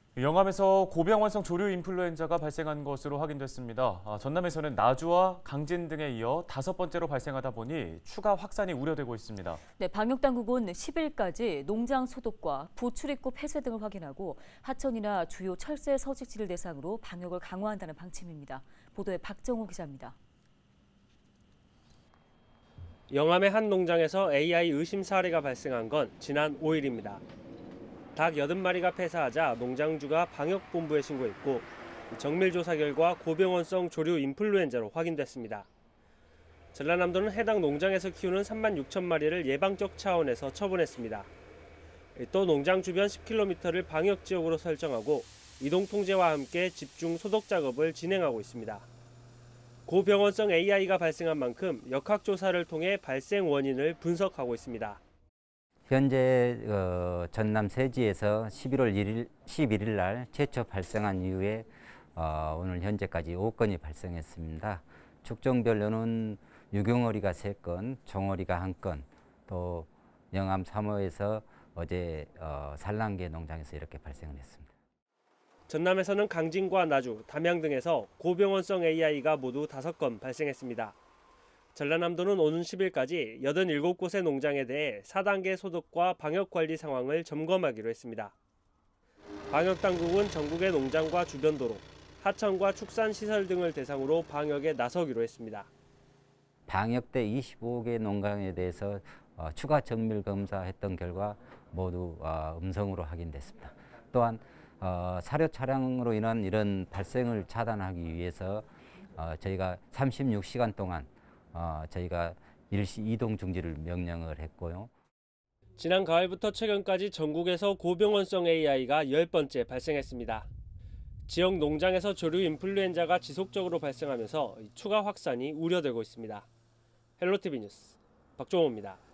영암에서 고병원성 조류 인플루엔자가 발생한 것으로 확인됐습니다. 전남에서는 나주와 강진 등에 이어 5번째로 발생하다 보니 추가 확산이 우려되고 있습니다. 네, 방역당국은 10일까지 농장 소독과 부출입구 폐쇄 등을 확인하고 하천이나 주요 철새 서식지를 대상으로 방역을 강화한다는 방침입니다. 보도에 박정호 기자입니다. 영암의 한 농장에서 AI 의심 사례가 발생한 건 지난 5일입니다. 닭 80마리가 폐사하자 농장주가 방역본부에 신고했고 정밀 조사 결과 고병원성 조류 인플루엔자로 확인됐습니다. 전라남도는 해당 농장에서 키우는 3만 6천 마리를 예방적 차원에서 처분했습니다. 또 농장 주변 10km를 방역지역으로 설정하고 이동 통제와 함께 집중 소독 작업을 진행하고 있습니다. 고병원성 AI가 발생한 만큼 역학조사를 통해 발생 원인을 분석하고 있습니다. 현재 전남 세지에서 11일 날 최초 발생한 이후에 오늘 현재까지 5건이 발생했습니다. 축종별로는 유경어리가 3건, 종어리가 1건, 또 영암 3호에서 어제 산란계 농장에서 이렇게 발생을 했습니다. 전남에서는 강진과 나주, 담양 등에서 고병원성 AI가 모두 5건 발생했습니다. 전라남도는 오는 10일까지 87곳의 농장에 대해 4단계 소독과 방역관리 상황을 점검하기로 했습니다. 방역당국은 전국의 농장과 주변 도로, 하천과 축산시설 등을 대상으로 방역에 나서기로 했습니다. 방역대 25개 농장에 대해서 추가 정밀 검사했던 결과 모두 음성으로 확인됐습니다. 또한 사료 차량으로 인한 이런 발생을 차단하기 위해서 저희가 36시간 동안 저희가 일시 이동 중지를 명령을 했고요. 지난 가을부터 최근까지 전국에서 고병원성 AI가 10번째 발생했습니다. 지역 농장에서 조류 인플루엔자가 지속적으로 발생하면서 추가 확산이 우려되고 있습니다. 헬로티비 뉴스 박종호입니다.